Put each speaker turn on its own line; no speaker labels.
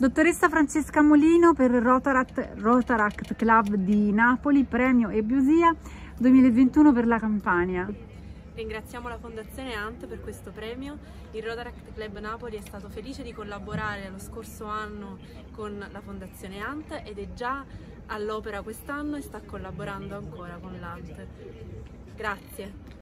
Dottoressa Francesca Molino per il Rotaract Club di Napoli, premio Ebusia 2021 per la Campania.
Ringraziamo la Fondazione ANT per questo premio. Il Rotaract Club Napoli è stato felice di collaborare lo scorso anno con la Fondazione ANT ed è già all'opera quest'anno e sta collaborando ancora con l'ANT. Grazie.